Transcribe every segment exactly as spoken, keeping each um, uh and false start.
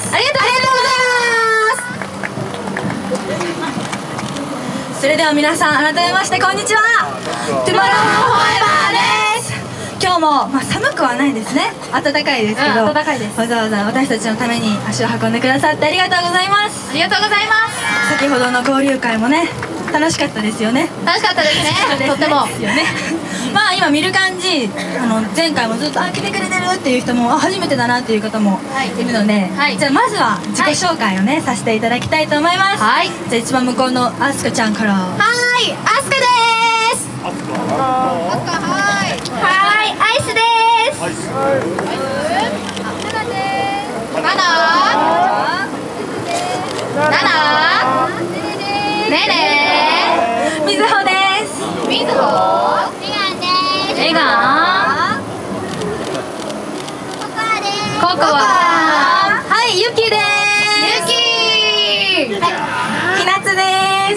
す。ありがとうございます。それでは皆さん改めましてこんにちは。トゥモローフォーエバーです。今日も、まあ、寒くはないですね。暖かいですけど、 うん、暖かいです。 わざわざ私たちのために足を運んでくださってありがとうございます。 ありがとうございます。 先ほどの交流会もね、楽しかったですよね。 楽しかったですね。とっても。 ですよね。まあ今見る感じ、あの前回もずっとあ来てくれてるっていう人もあ初めてだなっていう方もいるので、 はい、 じゃあまずは自己紹介をね、はい、させていただきたいと思います。 はい。 じゃあ一番向こうのあすかちゃんから。はーい、あすかです。あすか、はい。はい、アイスです。アイス。はなです。はな。なな。ねね。 みずほです。 みずほ。メガン。ココア。はい、ゆきです。ゆき。 はい、ひなつです。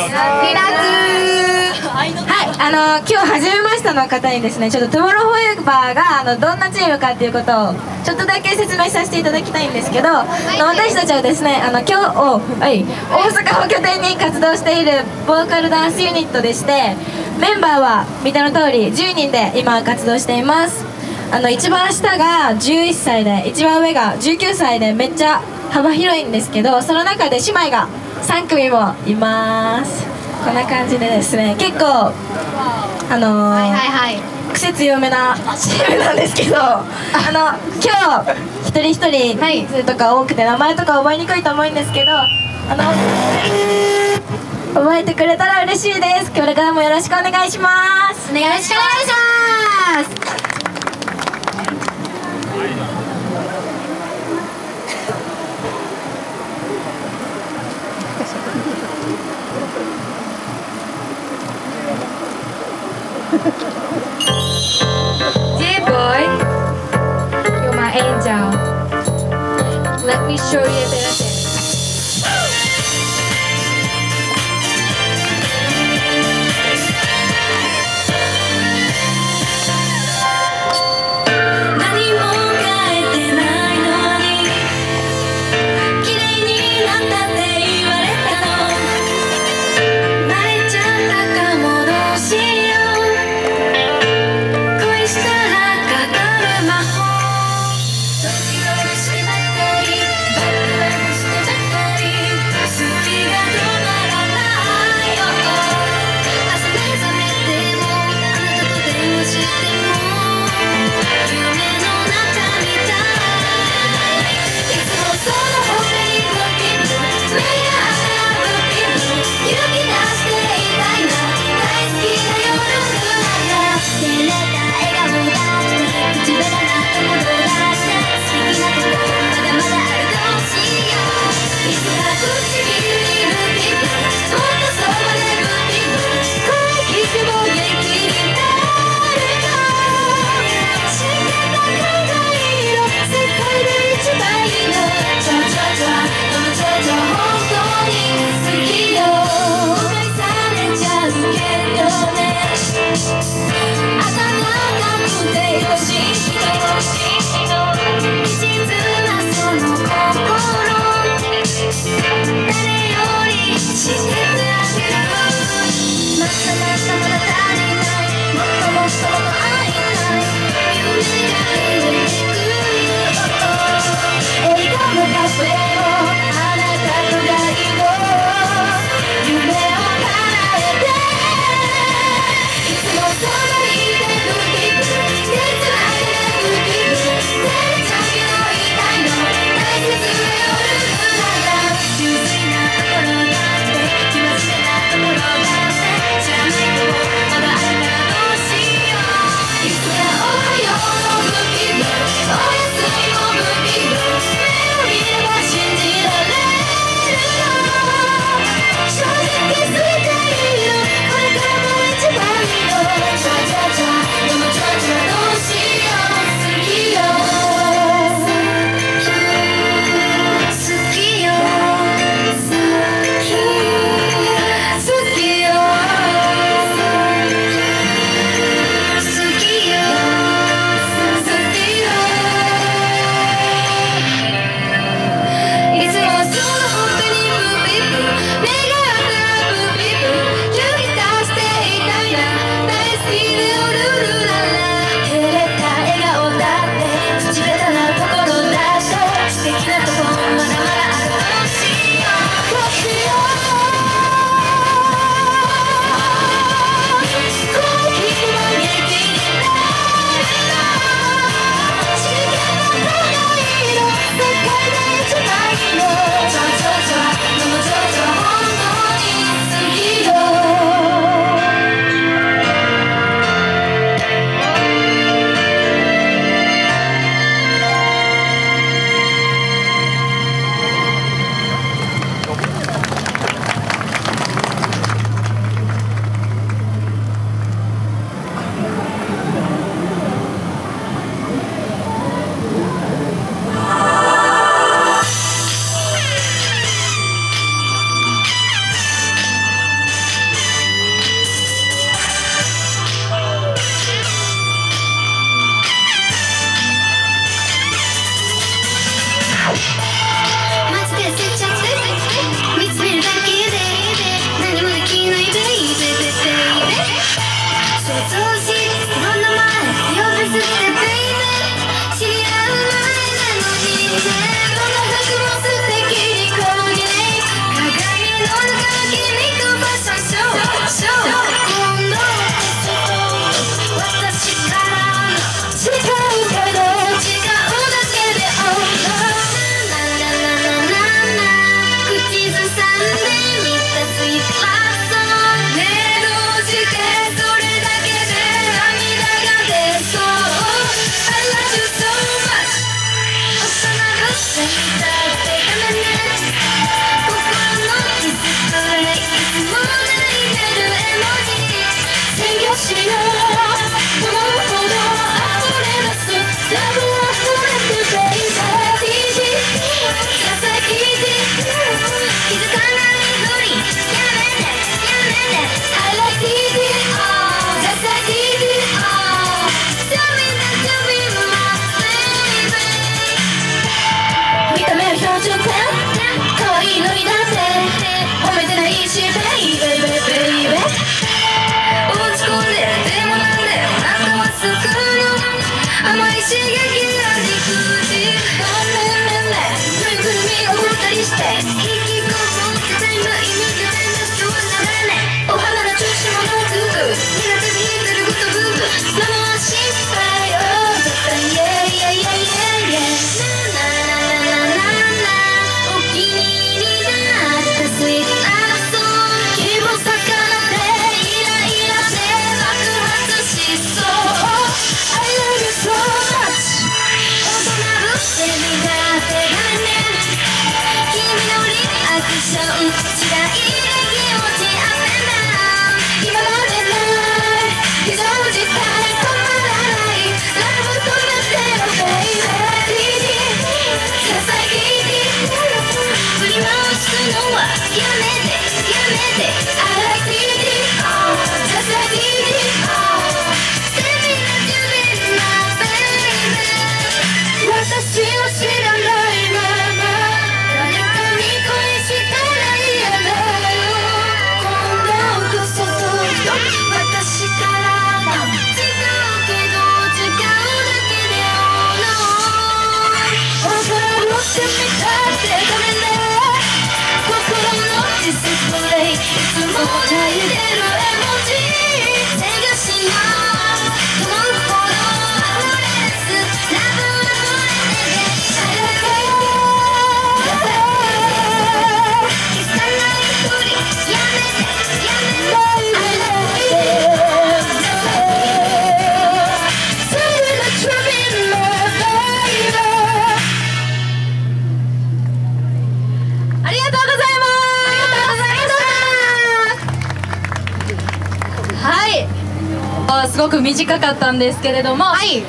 ひなつ。 はい、あの今日初めましての方にですね、ちょっとトゥモローフォーエバーがあのどんなチームかっていうことをちょっとだけ説明させていただきたいんですけど、はい、私たちはですね、あの今日、はい、大阪を拠点に活動しているボーカルダンスユニットでして、メンバーは見ての通りじゅうにんで今活動しています。あの一番下がじゅういっさいで、一番上がじゅうきゅうさいで、めっちゃ幅広いんですけど、その中で姉妹がさん組もいます。こんな感じでですね、結構あのー、はいはいはい、癖強めなチームなんですけど、あの今日一人一人人数とか多くて名前とか覚えにくいと思うんですけど、あの覚えてくれたら嬉しいです。これからもよろしくお願いします。 お願いします。 Dear boy, you're my angel. Let me show you a better thing. きなとこまだまだあるかもしれないすごく短かったんですけれども、はい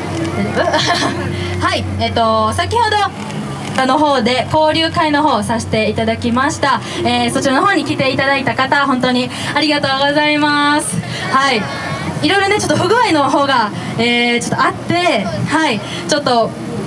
はい、えっと先ほどの方で交流会の方をさせていただきました、えー、そちらの方に来ていただいた方本当にありがとうございます。はい、いろいろねちょっと不具合の方が、えー、ちょっとあって、はい、ちょっと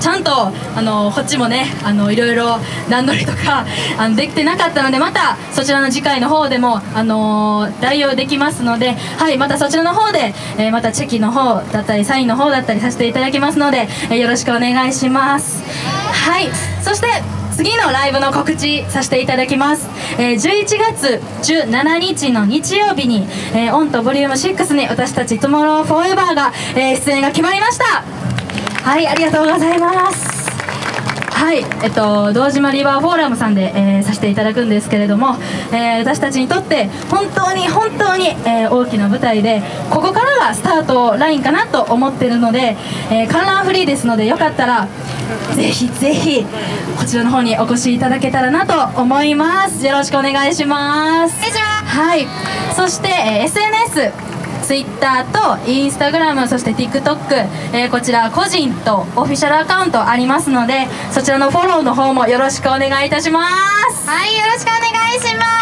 ちゃんとあのこっちもねあのいろいろ段取りとかあのできてなかったので、またそちらの次回の方でもあの代用できますので、はい、またそちらの方で、えー、またチェキの方だったりサインの方だったりさせていただきますので、えー、よろしくお願いします。はい、そして次のライブの告知させていただきます。えー、じゅういちがつじゅうしちにちの日曜日に、えー、オンとボリュームシックスに私たちトゥモローフォーエバーが、えー、出演が決まりました。はい、ありがとうございます。はい、えっと堂島リバーフォーラムさんで、えー、させていただくんですけれども、えー、私たちにとって本当に本当に、えー、大きな舞台で、ここからがスタートラインかなと思ってるので、えー、観覧フリーですので、よかったらぜひぜひこちらの方にお越しいただけたらなと思います。よろしくお願いします。はい、そして、えー、エスエヌエスツイッターとインスタグラム、そして ティックトック、えー、こちら個人とオフィシャルアカウントありますので、そちらのフォローの方もよろしくお願いいたします。 はい、よろしくお願いします。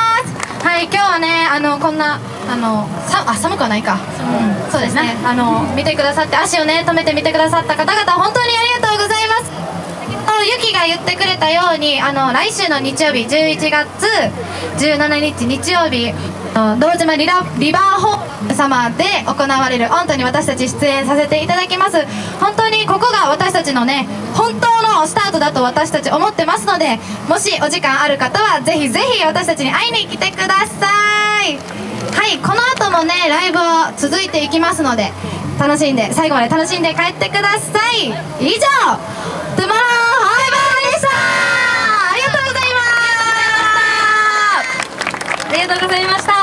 はい、今日はね、あのこんなあのさあ寒くはないか、うん、そうですね、あの見てくださって、足をね止めて見てくださった方々、本当にありがとうございます。ゆきが言ってくれたように、あの来週の日曜日じゅういちがつじゅうしちにち日曜日、堂島リラリバーホール様で行われるオントに私たち出演させていただきます。本当にここが私たちのね本当のスタートだと私たち思ってますので、もしお時間ある方はぜひぜひ私たちに会いに来てください。はい、この後もねライブは続いていきますので、楽しんで最後まで楽しんで帰ってください。以上、トゥモローフォーエバーでした。ありがとうございました。 ありがとうございました。